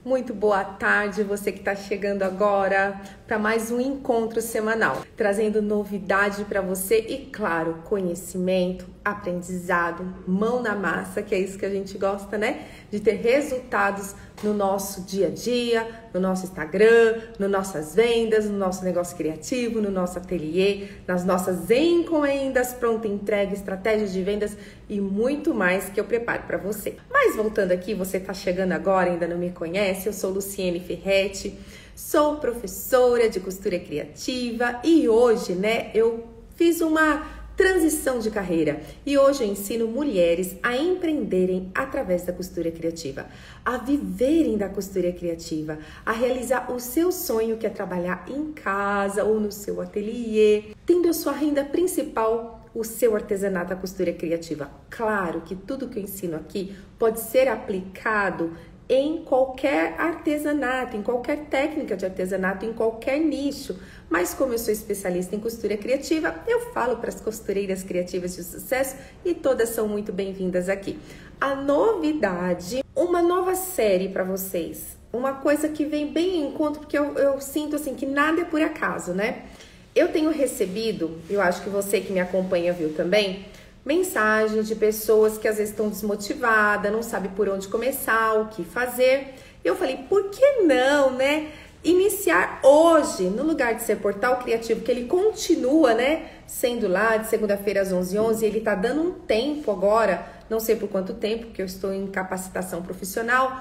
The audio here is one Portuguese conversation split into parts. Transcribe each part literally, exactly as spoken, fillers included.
Muito boa tarde, você que está chegando agora para mais um encontro semanal, trazendo novidade para você e, claro, conhecimento, aprendizado, mão na massa, que é isso que a gente gosta, né? De ter resultados no nosso dia a dia, no nosso Instagram, nas nossas vendas, no nosso negócio criativo, no nosso ateliê, nas nossas encomendas, pronta entrega, estratégias de vendas e muito mais que eu preparo para você. Mas voltando aqui, você está chegando agora, ainda não me conhece, eu sou Luciene Ferretti, sou professora de costura criativa e hoje, né, eu fiz uma transição de carreira e hoje eu ensino mulheres a empreenderem através da costura criativa, a viverem da costura criativa, a realizar o seu sonho, que é trabalhar em casa ou no seu ateliê, tendo a sua renda principal o seu artesanato da costura criativa. Claro que tudo que eu ensino aqui pode ser aplicado em qualquer artesanato, em qualquer técnica de artesanato, em qualquer nicho. Mas como eu sou especialista em costura criativa, eu falo para as costureiras criativas de sucesso e todas são muito bem-vindas aqui. A novidade, uma nova série para vocês, uma coisa que vem bem em conta, porque eu, eu sinto assim que nada é por acaso, né? Eu tenho recebido, eu acho que você que me acompanha viu também, mensagens de pessoas que às vezes estão desmotivadas, não sabe por onde começar, o que fazer. Eu falei, por que não, né? Iniciar hoje, no lugar de ser Portal Criativo, que ele continua, né? Sendo lá de segunda-feira às onze e onze, ele tá dando um tempo agora, não sei por quanto tempo, porque eu estou em capacitação profissional,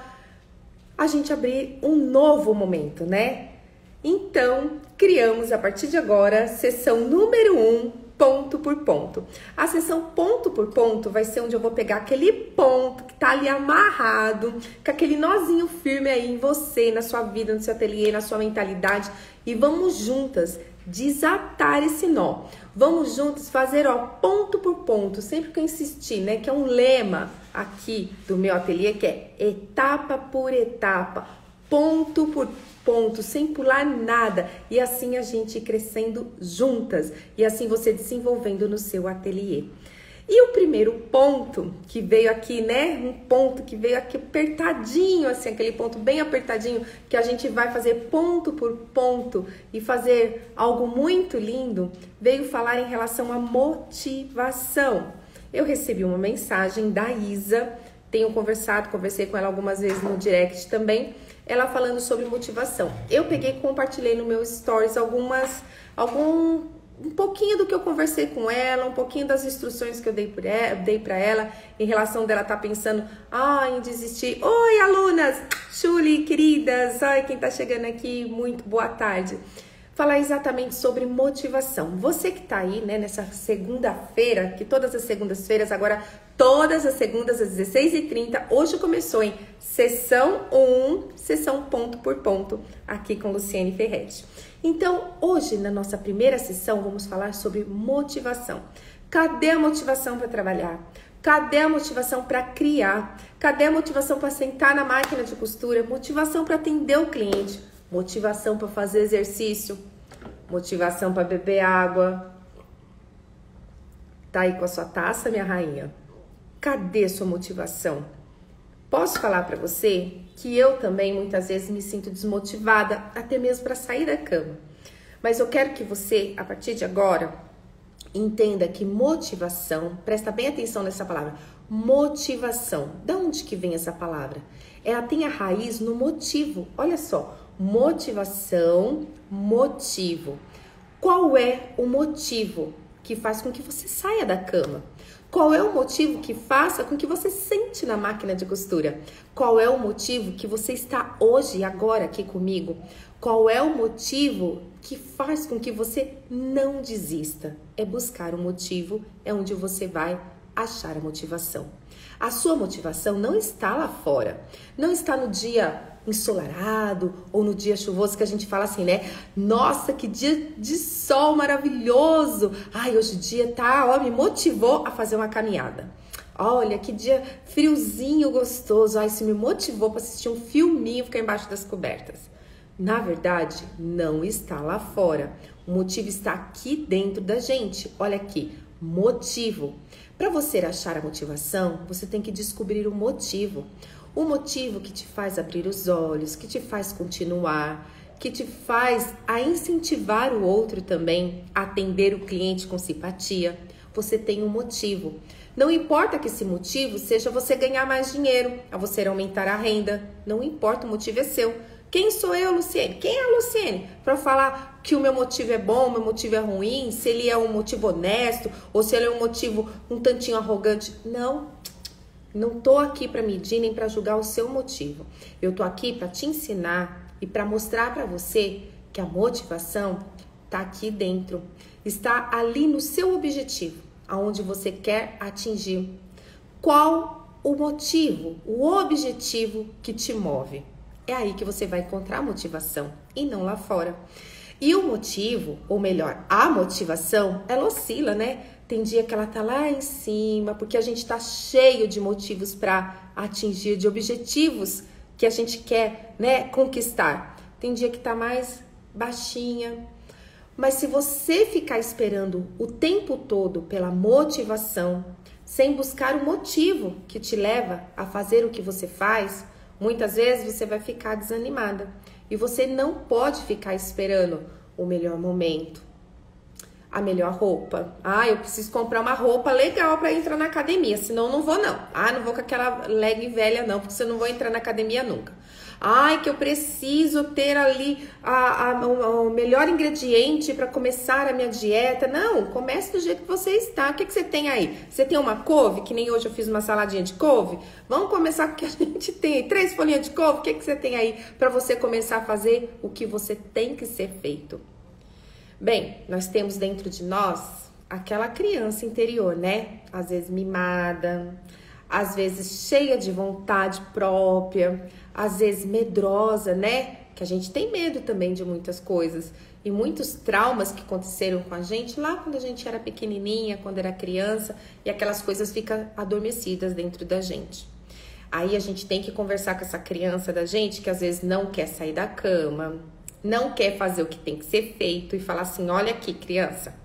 a gente abrir um novo momento, né? Então, criamos a partir de agora, sessão número um, ponto por ponto. A sessão ponto por ponto vai ser onde eu vou pegar aquele ponto que tá ali amarrado, com aquele nozinho firme aí em você, na sua vida, no seu ateliê, na sua mentalidade, e vamos juntas desatar esse nó. Vamos juntos fazer, ó, ponto por ponto, sempre que eu insistir, né, que é um lema aqui do meu ateliê, que é etapa por etapa, ponto por ponto, sem pular nada, e assim a gente ir crescendo juntas, e assim você desenvolvendo no seu ateliê. E o primeiro ponto que veio aqui, né, um ponto que veio aqui apertadinho, assim, aquele ponto bem apertadinho, que a gente vai fazer ponto por ponto e fazer algo muito lindo, veio falar em relação à motivação. Eu recebi uma mensagem da Isa, tenho conversado, conversei com ela algumas vezes no direct também, ela falando sobre motivação. Eu peguei e compartilhei no meu stories algumas, algum, um pouquinho do que eu conversei com ela, um pouquinho das instruções que eu dei, por ela, dei pra ela, em relação dela estar tá pensando, ah, em desistir. Oi, alunas, Chuli, queridas, ai, quem tá chegando aqui, muito boa tarde. Falar exatamente sobre motivação. Você que tá aí, né, nessa segunda-feira, que todas as segundas-feiras, agora todas as segundas às dezesseis e trinta, hoje começou em sessão um, sessão ponto por ponto, aqui com Luciene Ferretti. Então, hoje, na nossa primeira sessão, vamos falar sobre motivação. Cadê a motivação para trabalhar? Cadê a motivação para criar? Cadê a motivação para sentar na máquina de costura? Motivação para atender o cliente? Motivação para fazer exercício, motivação para beber água. Tá aí com a sua taça, minha rainha? Cadê sua motivação? Posso falar para você que eu também muitas vezes me sinto desmotivada, até mesmo para sair da cama. Mas eu quero que você, a partir de agora, entenda que motivação, presta bem atenção nessa palavra, motivação. Da onde que vem essa palavra? Ela tem a raiz no motivo. Olha só. Motivação, motivo. Qual é o motivo que faz com que você saia da cama? Qual é o motivo que faça com que você sente na máquina de costura? Qual é o motivo que você está hoje e agora aqui comigo? Qual é o motivo que faz com que você não desista? É buscar um motivo, é onde você vai achar a motivação. A sua motivação não está lá fora, não está no dia ensolarado ou no dia chuvoso que a gente fala assim, né? Nossa, que dia de sol maravilhoso! Ai, hoje o dia tá, ó, me motivou a fazer uma caminhada. Olha, que dia friozinho gostoso. Ai, isso me motivou para assistir um filminho, ficar embaixo das cobertas. Na verdade, não está lá fora. O motivo está aqui dentro da gente. Olha aqui, motivo. Para você achar a motivação, você tem que descobrir o motivo. O motivo que te faz abrir os olhos, que te faz continuar, que te faz a incentivar o outro também, a atender o cliente com simpatia. Você tem um motivo. Não importa que esse motivo seja você ganhar mais dinheiro, a você aumentar a renda. Não importa, o motivo é seu. Quem sou eu, Luciene? Quem é a Luciene? Para falar que o meu motivo é bom, o meu motivo é ruim, se ele é um motivo honesto ou se ele é um motivo um tantinho arrogante. Não, não tô aqui para medir nem para julgar o seu motivo. Eu tô aqui para te ensinar e para mostrar para você que a motivação tá aqui dentro, está ali no seu objetivo, aonde você quer atingir. Qual o motivo, o objetivo que te move? É aí que você vai encontrar a motivação e não lá fora. E o motivo, ou melhor, a motivação, ela oscila, né? Tem dia que ela tá lá em cima, porque a gente tá cheio de motivos para atingir, de objetivos que a gente quer, né, conquistar. Tem dia que tá mais baixinha. Mas se você ficar esperando o tempo todo pela motivação, sem buscar o motivo que te leva a fazer o que você faz, muitas vezes você vai ficar desanimada. E você não pode ficar esperando o melhor momento, a melhor roupa. Ah, eu preciso comprar uma roupa legal para entrar na academia, senão eu não vou não. Ah, não vou com aquela leg velha não, porque senão eu não vou entrar na academia nunca. Ai, que eu preciso ter ali a, a, o, o melhor ingrediente para começar a minha dieta. Não, comece do jeito que você está. O que, que você tem aí? Você tem uma couve, que nem hoje eu fiz uma saladinha de couve? Vamos começar com o que a gente tem. Três folhinhas de couve, o que, que você tem aí para você começar a fazer o que você tem que ser feito? Bem, nós temos dentro de nós aquela criança interior, né? Às vezes mimada, às vezes cheia de vontade própria, às vezes medrosa, né? Que a gente tem medo também de muitas coisas. E muitos traumas que aconteceram com a gente lá quando a gente era pequenininha, quando era criança, e aquelas coisas ficam adormecidas dentro da gente. Aí a gente tem que conversar com essa criança da gente que às vezes não quer sair da cama, não quer fazer o que tem que ser feito e falar assim, olha aqui, criança,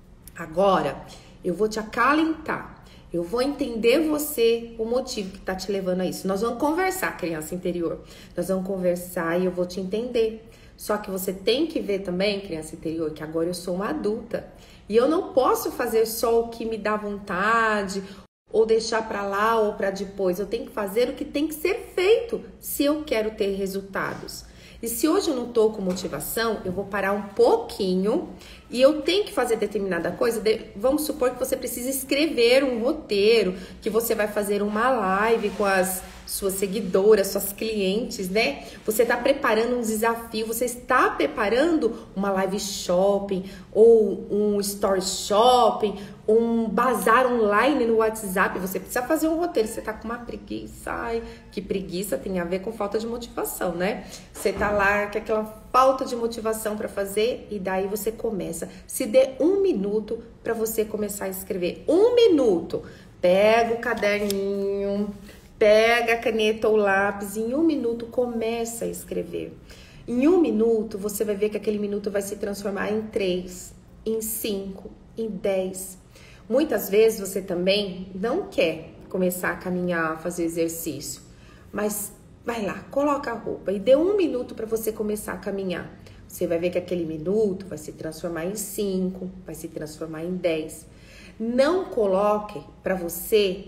agora eu vou te acalentar. Eu vou entender você, o motivo que tá te levando a isso. Nós vamos conversar, criança interior. Nós vamos conversar e eu vou te entender. Só que você tem que ver também, criança interior, que agora eu sou uma adulta. E eu não posso fazer só o que me dá vontade, ou deixar pra lá ou pra depois. Eu tenho que fazer o que tem que ser feito se eu quero ter resultados. E se hoje eu não tô com motivação, eu vou parar um pouquinho e eu tenho que fazer determinada coisa. Vamos supor que você precisa escrever um roteiro, que você vai fazer uma live com as suas seguidoras, suas clientes, né? Você está preparando um desafio, você está preparando uma live shopping ou um story shopping, um bazar online no WhatsApp. Você precisa fazer um roteiro, você tá com uma preguiça. Ai, que preguiça tem a ver com falta de motivação, né? Você tá lá com aquela falta de motivação para fazer e daí você começa. Se dê um minuto para você começar a escrever. Um minuto. Pega o caderninho, pega a caneta ou lápis, em um minuto começa a escrever. Em um minuto, você vai ver que aquele minuto vai se transformar em três, em cinco, em dez. Muitas vezes você também não quer começar a caminhar, a fazer exercício, mas vai lá, coloca a roupa e dê um minuto para você começar a caminhar. Você vai ver que aquele minuto vai se transformar em cinco, vai se transformar em dez. Não coloque para você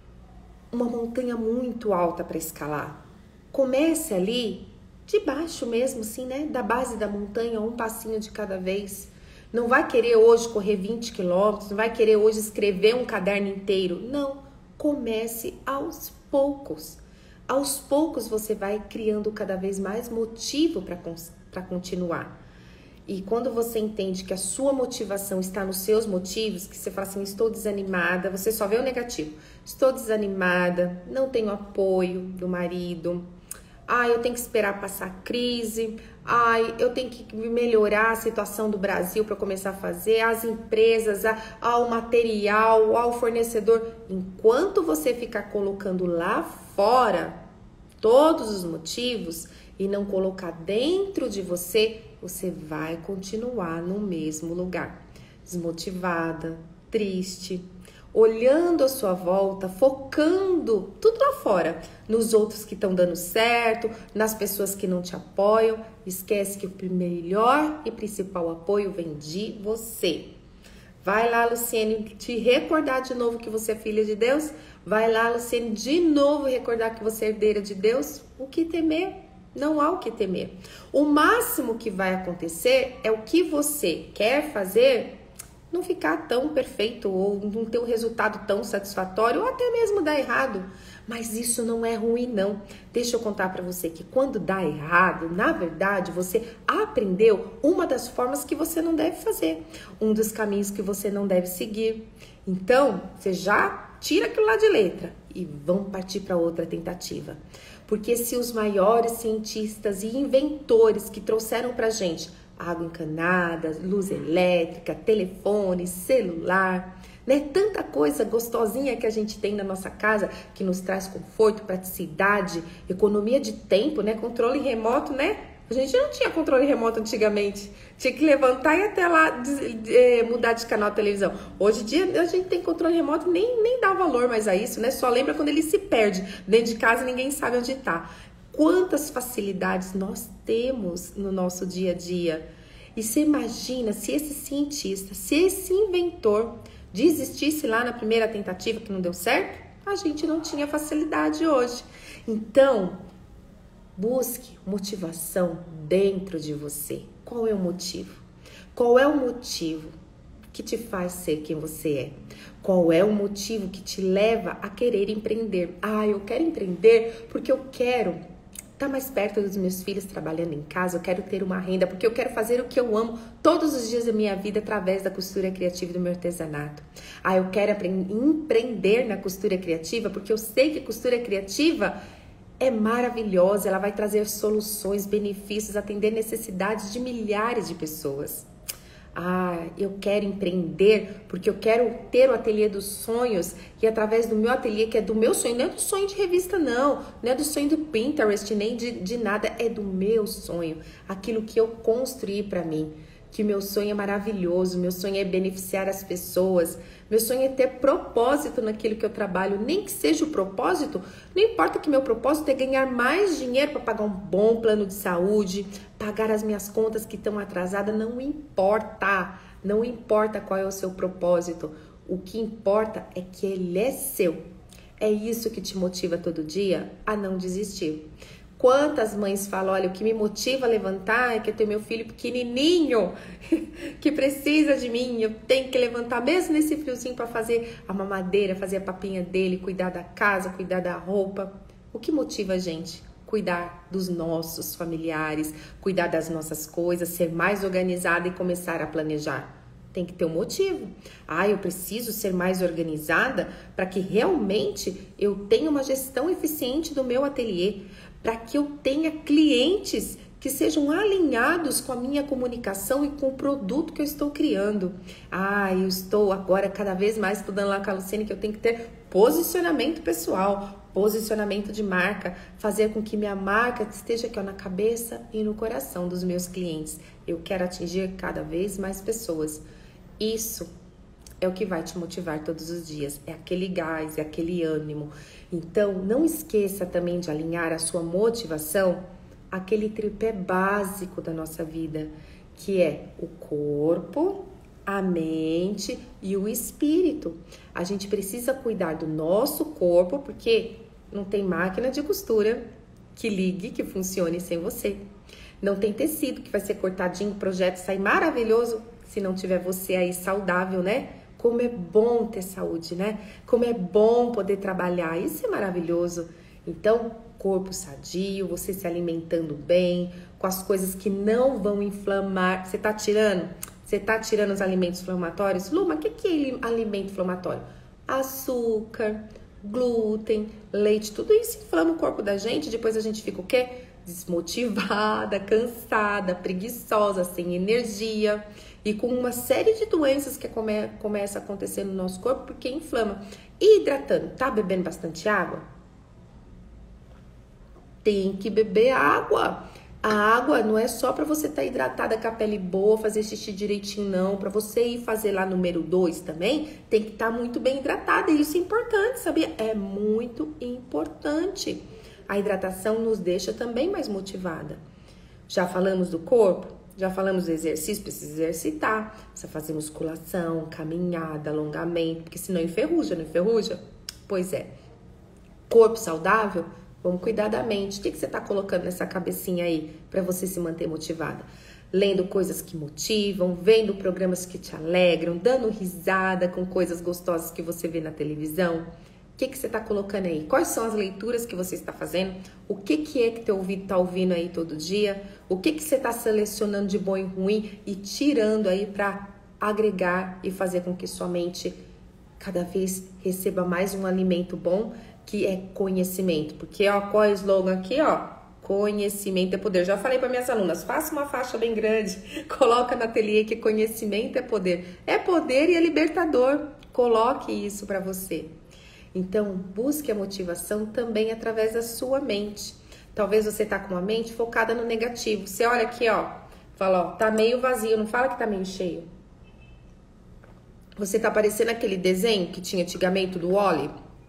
uma montanha muito alta para escalar. Comece ali, de baixo mesmo, assim, né? Da base da montanha, um passinho de cada vez. Não vai querer hoje correr vinte quilômetros, não vai querer hoje escrever um caderno inteiro. Não, comece aos poucos. Aos poucos você vai criando cada vez mais motivo para continuar. E quando você entende que a sua motivação está nos seus motivos, que você fala assim, estou desanimada, você só vê o negativo. Estou desanimada, não tenho apoio do marido. Ai, eu tenho que esperar passar a crise. Ai, eu tenho que melhorar a situação do Brasil para começar a fazer. As empresas, ao material, ao fornecedor. Enquanto você ficar colocando lá fora todos os motivos e não colocar dentro de você, você vai continuar no mesmo lugar, desmotivada, triste. olhando a sua volta, focando tudo lá fora, nos outros que estão dando certo, nas pessoas que não te apoiam. Esquece que o melhor e principal apoio vem de você. Vai lá, Luciene, te recordar de novo que você é filha de Deus. Vai lá, Luciene, de novo recordar que você é herdeira de Deus. O que temer? Não há o que temer. O máximo que vai acontecer é o que você quer fazer não ficar tão perfeito ou não ter um resultado tão satisfatório ou até mesmo dar errado. Mas isso não é ruim, não. Deixa eu contar para você que quando dá errado, na verdade, você aprendeu uma das formas que você não deve fazer, um dos caminhos que você não deve seguir. Então, você já tira aquilo lá de letra e vamos partir para outra tentativa. Porque se os maiores cientistas e inventores que trouxeram para a gente água encanada, luz elétrica, telefone, celular, né? Tanta coisa gostosinha que a gente tem na nossa casa que nos traz conforto, praticidade, economia de tempo, né? Controle remoto, né? A gente não tinha controle remoto antigamente. Tinha que levantar e até lá é, mudar de canal de televisão. Hoje em dia a gente tem controle remoto, nem, nem dá valor mais a isso, né? Só lembra quando ele se perde dentro de casa e ninguém sabe onde está. Quantas facilidades nós temos no nosso dia a dia. E você imagina se esse cientista, se esse inventor desistisse lá na primeira tentativa que não deu certo, a gente não tinha facilidade hoje. Então, busque motivação dentro de você. Qual é o motivo? Qual é o motivo que te faz ser quem você é? Qual é o motivo que te leva a querer empreender? Ah, eu quero empreender porque eu quero estar mais perto dos meus filhos trabalhando em casa, eu quero ter uma renda, porque eu quero fazer o que eu amo todos os dias da minha vida através da costura criativa e do meu artesanato. Ah, eu quero empreender na costura criativa porque eu sei que a costura criativa é maravilhosa, ela vai trazer soluções, benefícios, atender necessidades de milhares de pessoas. Ah, eu quero empreender porque eu quero ter o ateliê dos sonhos e através do meu ateliê, que é do meu sonho, não é do sonho de revista não, não é do sonho do Pinterest, nem de, de nada, é do meu sonho, aquilo que eu construí para mim, que meu sonho é maravilhoso, meu sonho é beneficiar as pessoas, meu sonho é ter propósito naquilo que eu trabalho, nem que seja o propósito, não importa que meu propósito é ganhar mais dinheiro para pagar um bom plano de saúde, pagar as minhas contas que estão atrasadas, não importa, não importa qual é o seu propósito, o que importa é que ele é seu, é isso que te motiva todo dia a não desistir. Quantas mães falam, olha, o que me motiva a levantar é que eu tenho meu filho pequenininho, que precisa de mim, eu tenho que levantar mesmo nesse friozinho para fazer a mamadeira, fazer a papinha dele, cuidar da casa, cuidar da roupa. O que motiva a gente? Cuidar dos nossos familiares, cuidar das nossas coisas, ser mais organizada e começar a planejar. Tem que ter um motivo. Ah, eu preciso ser mais organizada para que realmente eu tenha uma gestão eficiente do meu ateliê, para que eu tenha clientes que sejam alinhados com a minha comunicação e com o produto que eu estou criando. Ah, eu estou agora cada vez mais estudando lá com a Luciene que eu tenho que ter posicionamento pessoal, posicionamento de marca, fazer com que minha marca esteja aqui ó, na cabeça e no coração dos meus clientes. Eu quero atingir cada vez mais pessoas. Isso é o que vai te motivar todos os dias, é aquele gás, é aquele ânimo. Então, não esqueça também de alinhar a sua motivação àquele tripé básico da nossa vida, que é o corpo, a mente e o espírito. A gente precisa cuidar do nosso corpo, porque não tem máquina de costura que ligue, que funcione sem você. Não tem tecido que vai ser cortadinho, o projeto sai maravilhoso se não tiver você aí saudável, né? Como é bom ter saúde, né? Como é bom poder trabalhar, isso é maravilhoso. Então, corpo sadio, você se alimentando bem, com as coisas que não vão inflamar. Você tá tirando? Você tá tirando os alimentos inflamatórios? Luma, o que, que é alimento inflamatório? Açúcar, glúten, leite, tudo isso inflama o corpo da gente, depois a gente fica o quê? Desmotivada, cansada, preguiçosa, sem energia e com uma série de doenças que come, começa a acontecer no nosso corpo porque inflama. E hidratando, tá bebendo bastante água? Tem que beber água. A água não é só para você estar tá hidratada com a pele boa, fazer xixi direitinho, não. Para você ir fazer lá número dois também, tem que estar tá muito bem hidratada. E isso é importante, sabia? É muito importante. A hidratação nos deixa também mais motivada. Já falamos do corpo? Já falamos do exercício? Precisa exercitar. Precisa fazer musculação, caminhada, alongamento. Porque senão enferruja, não enferruja? Pois é. Corpo saudável? Vamos cuidar da mente. O que você está colocando nessa cabecinha aí para você se manter motivada? Lendo coisas que motivam, vendo programas que te alegram, dando risada com coisas gostosas que você vê na televisão. O que você está colocando aí? Quais são as leituras que você está fazendo? O que, que é que teu ouvido está ouvindo aí todo dia? O que, que você está selecionando de bom e ruim e tirando aí para agregar e fazer com que sua mente cada vez receba mais um alimento bom, que é conhecimento. Porque, ó, qual é o slogan aqui, ó? Conhecimento é poder. Já falei para minhas alunas, faça uma faixa bem grande, coloca na ateliê que conhecimento é poder. É poder e é libertador. Coloque isso para você. Então, busque a motivação também através da sua mente. Talvez você tá com uma mente focada no negativo. Você olha aqui, ó, fala, ó, tá meio vazio, não fala que tá meio cheio. Você tá parecendo aquele desenho que tinha antigamente do Wall-E,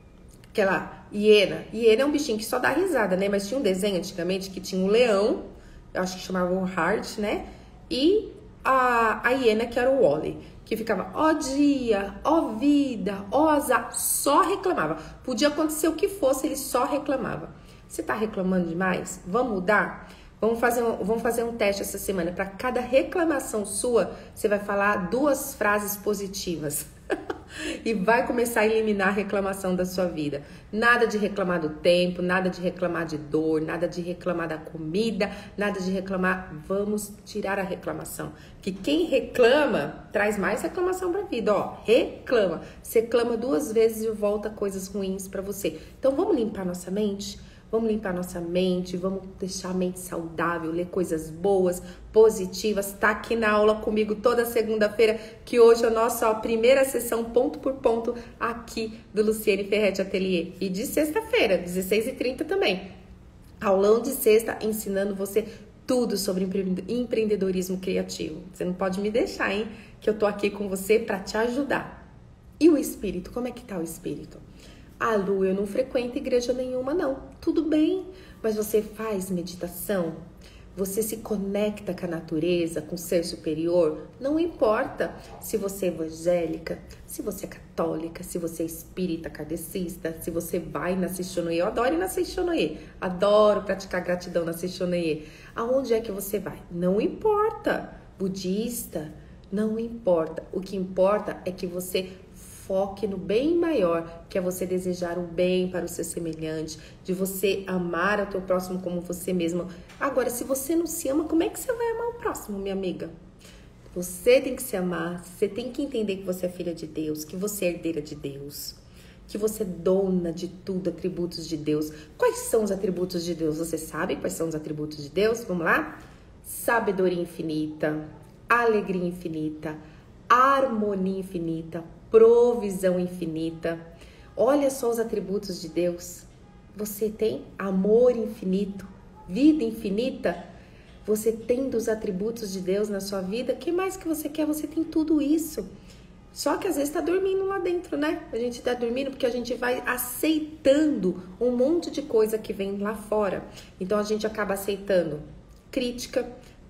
aquela hiena. Hiena é um bichinho que só dá risada, né? Mas tinha um desenho antigamente que tinha um leão, eu acho que chamava o Hart, né? E a, a hiena que era o Wall-E, que ficava, ó dia, ó vida, ó azar, só reclamava. Podia acontecer o que fosse, ele só reclamava. Você tá reclamando demais? Vamos mudar? Vamos fazer um, vamos fazer um teste essa semana. Para cada reclamação sua, você vai falar duas frases positivas. E vai começar a eliminar a reclamação da sua vida. Nada de reclamar do tempo, nada de reclamar de dor, nada de reclamar da comida, nada de reclamar. Vamos tirar a reclamação. Que quem reclama traz mais reclamação para a vida. Ó, reclama. Você clama duas vezes e volta coisas ruins para você. Então vamos limpar nossa mente? Vamos limpar nossa mente, vamos deixar a mente saudável, ler coisas boas, positivas. Tá aqui na aula comigo toda segunda-feira, que hoje é a nossa ó, primeira sessão ponto por ponto aqui do Luciene Ferretti Ateliê. E de sexta-feira, dezesseis e trinta também. Aulão de sexta, ensinando você tudo sobre empreendedorismo criativo. Você não pode me deixar, hein? Que eu tô aqui com você para te ajudar. E o espírito? Como é que tá o espírito? Ah, Lu, eu não frequento igreja nenhuma, não. Tudo bem, mas você faz meditação? Você se conecta com a natureza, com o ser superior? Não importa se você é evangélica, se você é católica, se você é espírita, kardecista, se você vai na Seixonoye. Eu adoro ir na Seixonoye. Adoro praticar gratidão na Seixonoye. Aonde é que você vai? Não importa. Budista, não importa. O que importa é que você foque no bem maior, que é você desejar o bem para o seu semelhante, de você amar o teu próximo como você mesmo. Agora, se você não se ama, como é que você vai amar o próximo, minha amiga? Você tem que se amar, você tem que entender que você é filha de Deus, que você é herdeira de Deus, que você é dona de tudo, atributos de Deus. Quais são os atributos de Deus? Você sabe quais são os atributos de Deus? Vamos lá? Sabedoria infinita, alegria infinita, harmonia infinita, provisão infinita. Olha só os atributos de Deus. Você tem amor infinito, vida infinita. Você tem dos atributos de Deus na sua vida. O que mais que você quer? Você tem tudo isso. Só que às vezes tá dormindo lá dentro, né? A gente tá dormindo porque a gente vai aceitando um monte de coisa que vem lá fora. Então a gente acaba aceitando crítica,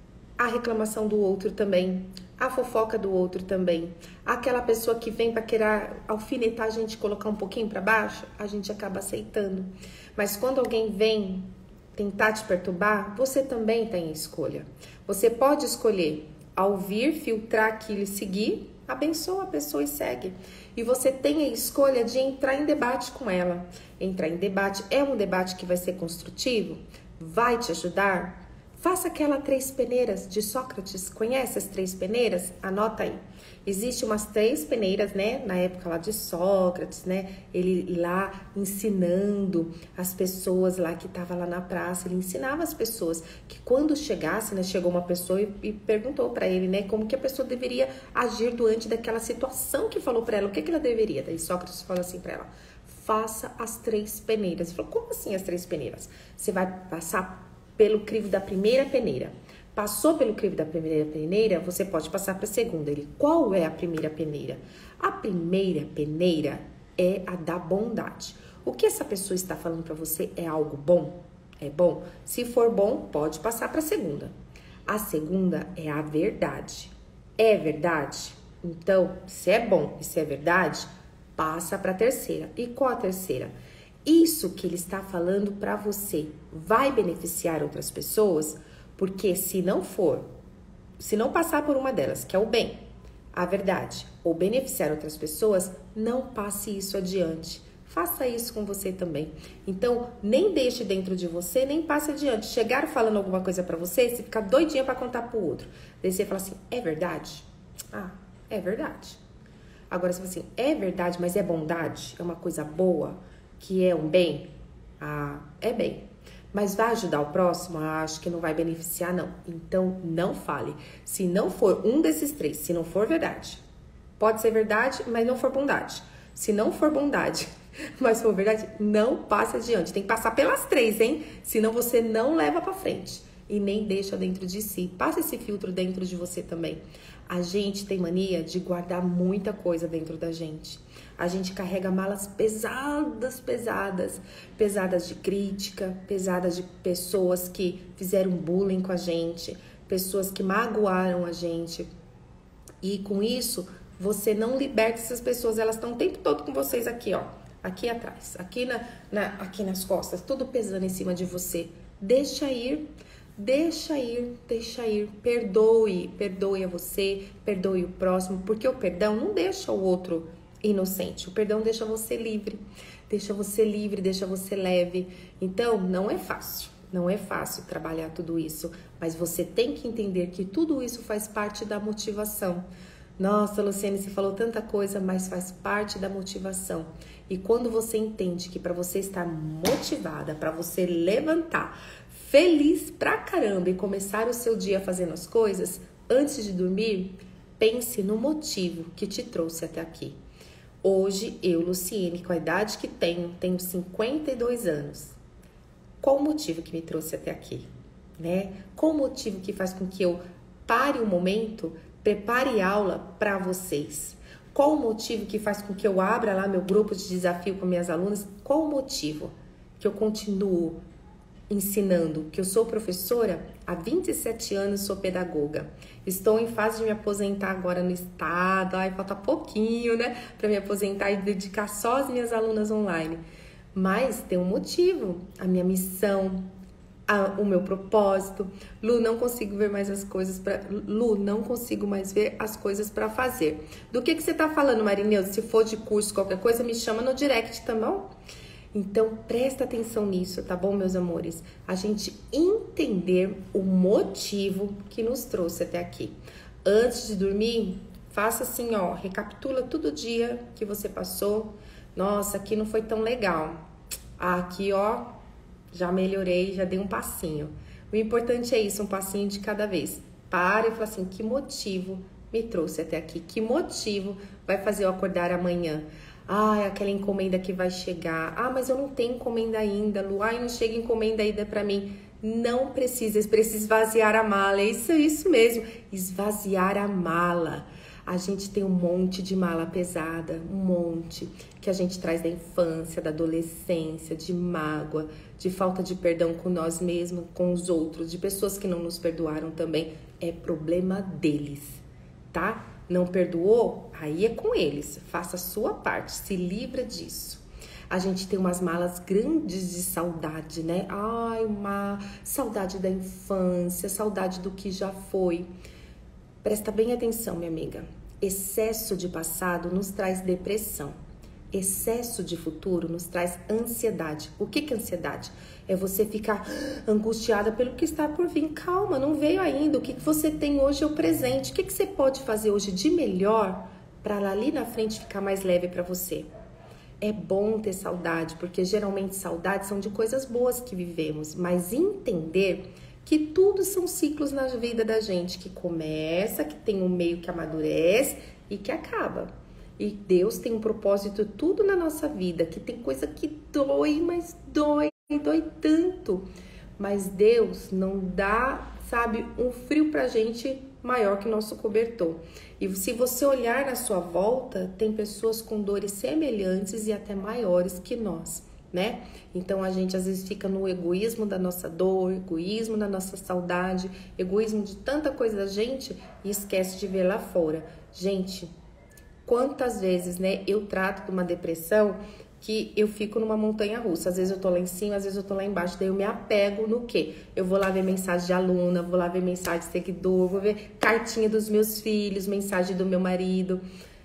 a reclamação do outro também, a fofoca do outro também. Aquela pessoa que vem para querer alfinetar a gente, colocar um pouquinho para baixo, a gente acaba aceitando. Mas quando alguém vem tentar te perturbar, você também tem escolha. Você pode escolher ao vir, filtrar aquilo e seguir, abençoa a pessoa e segue. E você tem a escolha de entrar em debate com ela. Entrar em debate é um debate que vai ser construtivo? Vai te ajudar? Faça aquela três peneiras de Sócrates. Conhece as três peneiras? Anota aí. Existem umas três peneiras, né? Na época lá de Sócrates, né? Ele lá ensinando as pessoas lá que estavam lá na praça. Ele ensinava as pessoas que quando chegasse, né? Chegou uma pessoa e, e perguntou para ele, né? Como que a pessoa deveria agir diante daquela situação que falou para ela. O que que ela deveria? Daí Sócrates falou assim para ela: faça as três peneiras. Ele falou: como assim as três peneiras? Você vai passar pelo crivo da primeira peneira. Passou pelo crivo da primeira peneira, você pode passar para a segunda. Ele, qual é a primeira peneira? A primeira peneira é a da bondade. O que essa pessoa está falando para você é algo bom? É bom? Se for bom, pode passar para a segunda. A segunda é a verdade. É verdade? Então, se é bom e se é verdade, passa para a terceira. E qual a terceira? Isso que ele está falando para você vai beneficiar outras pessoas? Porque se não for, se não passar por uma delas, que é o bem, a verdade, ou beneficiar outras pessoas, não passe isso adiante. Faça isso com você também. Então, nem deixe dentro de você, nem passe adiante. Chegaram falando alguma coisa pra você, você fica doidinha pra contar pro outro. Daí você fala assim, é verdade? Ah, é verdade. Agora, se você assim, é verdade, mas é bondade? É uma coisa boa? Que é um bem? Ah, é bem. Mas vai ajudar o próximo? Ah, acho que não vai beneficiar, não. Então, não fale. Se não for um desses três, se não for verdade, pode ser verdade, mas não for bondade. Se não for bondade, mas for verdade, não passe adiante. Tem que passar pelas três, hein? Senão você não leva pra frente. E nem deixa dentro de si. Passa esse filtro dentro de você também. A gente tem mania de guardar muita coisa dentro da gente. A gente carrega malas pesadas, pesadas. Pesadas de crítica, pesadas de pessoas que fizeram bullying com a gente, pessoas que magoaram a gente. E com isso, você não liberta essas pessoas. Elas estão o tempo todo com vocês aqui, ó. Aqui atrás, aqui, na, na, aqui nas costas, tudo pesando em cima de você. Deixa ir. Deixa ir, deixa ir, perdoe, perdoe a você, perdoe o próximo, porque o perdão não deixa o outro inocente, o perdão deixa você livre, deixa você livre, deixa você leve. Então, não é fácil, não é fácil trabalhar tudo isso, mas você tem que entender que tudo isso faz parte da motivação. Nossa, Luciane, você falou tanta coisa, mas faz parte da motivação. E quando você entende que para você estar motivada, para você levantar, feliz pra caramba e começar o seu dia fazendo as coisas, antes de dormir, pense no motivo que te trouxe até aqui. Hoje, eu, Luciene, com a idade que tenho, tenho cinquenta e dois anos. Qual o motivo que me trouxe até aqui? Né? Qual o motivo que faz com que eu pare um momento, prepare aula para vocês? Qual o motivo que faz com que eu abra lá meu grupo de desafio com minhas alunas? Qual o motivo que eu continuo ensinando? Que eu sou professora há vinte e sete anos, sou pedagoga. Estou em fase de me aposentar agora no estado. Ai, falta pouquinho, né? Para me aposentar e dedicar só às minhas alunas online. Mas tem um motivo, a minha missão, a, o meu propósito. Lu, não consigo ver mais as coisas para Lu, não consigo mais ver as coisas para fazer. Do que que você tá falando, Marineuza? Se for de curso, qualquer coisa, me chama no direct, tá bom? Então, presta atenção nisso, tá bom, meus amores? A gente entender o motivo que nos trouxe até aqui. Antes de dormir, faça assim, ó, recapitula todo o dia que você passou. Nossa, aqui não foi tão legal. Aqui, ó, já melhorei, já dei um passinho. O importante é isso, um passinho de cada vez. Para e fala assim, que motivo me trouxe até aqui? Que motivo vai fazer eu acordar amanhã? Ah, é aquela encomenda que vai chegar. Ah, mas eu não tenho encomenda ainda, Lu. Ai, não chega encomenda ainda pra mim. Não precisa, precisa esvaziar a mala. É isso, é isso mesmo, esvaziar a mala. A gente tem um monte de mala pesada, um monte, que a gente traz da infância, da adolescência, de mágoa, de falta de perdão com nós mesmos, com os outros, de pessoas que não nos perdoaram também. É problema deles, tá? Não perdoou? Aí é com eles. Faça a sua parte, se livra disso. A gente tem umas malas grandes de saudade, né? Ai, uma saudade da infância, saudade do que já foi. Presta bem atenção, minha amiga. Excesso de passado nos traz depressão. Excesso de futuro nos traz ansiedade. O que que é ansiedade? É você ficar angustiada pelo que está por vir. Calma, não veio ainda. O que que você tem hoje é o presente. O que que você pode fazer hoje de melhor para lá ali na frente ficar mais leve para você? É bom ter saudade, porque geralmente saudades são de coisas boas que vivemos, mas entender que tudo são ciclos na vida da gente, que começa, que tem um meio que amadurece e que acaba. E Deus tem um propósito tudo na nossa vida, que tem coisa que dói, mas dói, dói tanto. mas Deus não dá, sabe, um frio pra gente maior que o nosso cobertor. E se você olhar na sua volta, tem pessoas com dores semelhantes e até maiores que nós, né? Então a gente às vezes fica no egoísmo da nossa dor, egoísmo da nossa saudade, egoísmo de tanta coisa da gente e esquece de ver lá fora. Gente, quantas vezes, né, eu trato de uma depressão que eu fico numa montanha russa. Às vezes eu tô lá em cima, às vezes eu tô lá embaixo. Daí eu me apego no quê? Eu vou lá ver mensagem de aluna, vou lá ver mensagem de seguidor, vou ver cartinha dos meus filhos, mensagem do meu marido,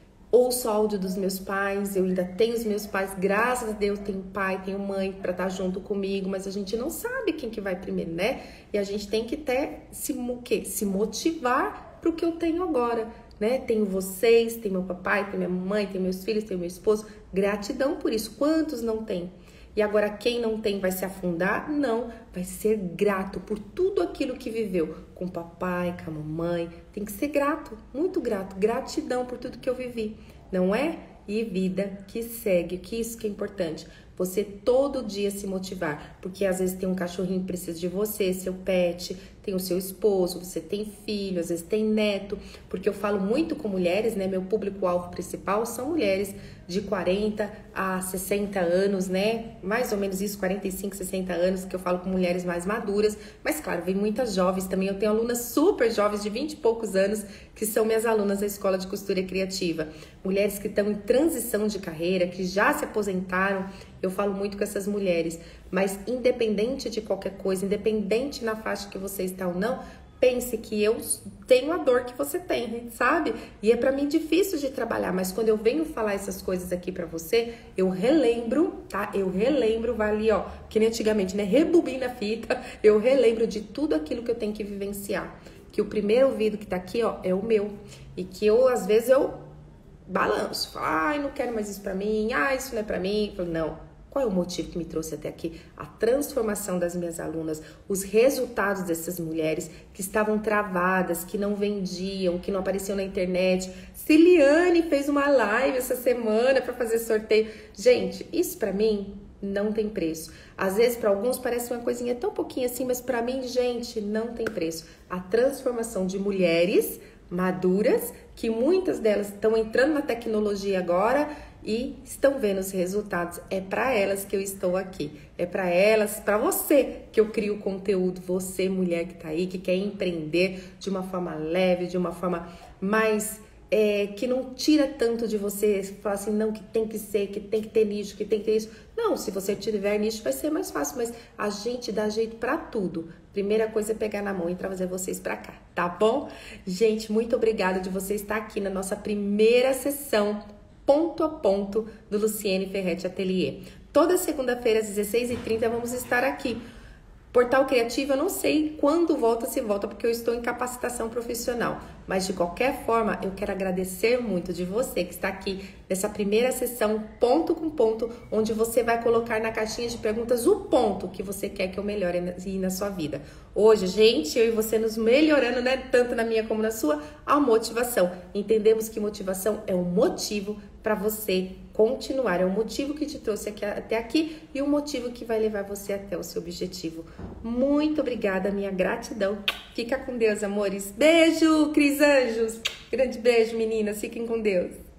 ouço áudio dos meus pais. Eu ainda tenho os meus pais, graças a Deus, tenho pai, tenho mãe pra estar junto comigo, mas a gente não sabe quem que vai primeiro, né? E a gente tem que até se, o quê? se motivar pro que eu tenho agora. Né? Tenho vocês, tem meu papai, tem minha mãe, tem meus filhos, tem meu esposo. Gratidão por isso. Quantos não tem? E agora quem não tem vai se afundar? Não, vai ser grato por tudo aquilo que viveu com o papai, com a mamãe. Tem que ser grato, muito grato. Gratidão por tudo que eu vivi, não é? E vida que segue, que isso que é importante. Você todo dia se motivar, porque às vezes tem um cachorrinho que precisa de você, seu pet, tem o seu esposo, você tem filho, às vezes tem neto, porque eu falo muito com mulheres, né? Meu público-alvo principal são mulheres de quarenta a sessenta anos, né? Mais ou menos isso, quarenta e cinco, sessenta anos, que eu falo com mulheres mais maduras, mas claro, vem muitas jovens também. Eu tenho alunas super jovens de vinte e poucos anos, que são minhas alunas da Escola de Costura Criativa. Mulheres que estão em transição de carreira, que já se aposentaram. Eu falo muito com essas mulheres, mas independente de qualquer coisa, independente na faixa que você está ou não, pense que eu tenho a dor que você tem, sabe? E é pra mim difícil de trabalhar, mas quando eu venho falar essas coisas aqui pra você, eu relembro, tá? Eu relembro, vai ali, ó, que nem antigamente, né? Rebobina a fita, eu relembro de tudo aquilo que eu tenho que vivenciar. Que o primeiro ouvido que tá aqui, ó, é o meu. E que eu, às vezes, eu balanço. Falo, ai, não quero mais isso pra mim, ai, isso não é pra mim. Eu falo, não. Qual é o motivo que me trouxe até aqui? A transformação das minhas alunas, os resultados dessas mulheres que estavam travadas, que não vendiam, que não apareciam na internet. Ciliane fez uma live essa semana para fazer sorteio. Gente, isso para mim não tem preço. Às vezes para alguns parece uma coisinha tão pouquinho assim, mas para mim, gente, não tem preço. A transformação de mulheres maduras, que muitas delas estão entrando na tecnologia agora e estão vendo os resultados. É para elas que eu estou aqui. É para elas, para você que eu crio conteúdo. Você, mulher que tá aí, que quer empreender de uma forma leve, de uma forma mais... É, que não tira tanto de você, fala assim, não, que tem que ser, que tem que ter nicho, que tem que ter isso. Não, se você tiver nicho vai ser mais fácil, mas a gente dá jeito pra tudo. Primeira coisa é pegar na mão e trazer vocês pra cá, tá bom? Gente, muito obrigada de você estar aqui na nossa primeira sessão ponto a ponto do Luciene Ferretti Atelier. Toda segunda-feira às dezesseis e trinta vamos estar aqui. Portal Criativo, eu não sei quando volta, se volta, porque eu estou em capacitação profissional. Mas, de qualquer forma, eu quero agradecer muito de você que está aqui nessa primeira sessão, ponto com ponto, onde você vai colocar na caixinha de perguntas o ponto que você quer que eu melhore na, na sua vida. Hoje, gente, eu e você nos melhorando, né, tanto na minha como na sua, a motivação. Entendemos que motivação é um motivo para você continuar, é o motivo que te trouxe aqui, até aqui e o motivo que vai levar você até o seu objetivo. Muito obrigada, minha gratidão. Fica com Deus, amores. Beijo, Cris Anjos. Grande beijo, meninas. Fiquem com Deus.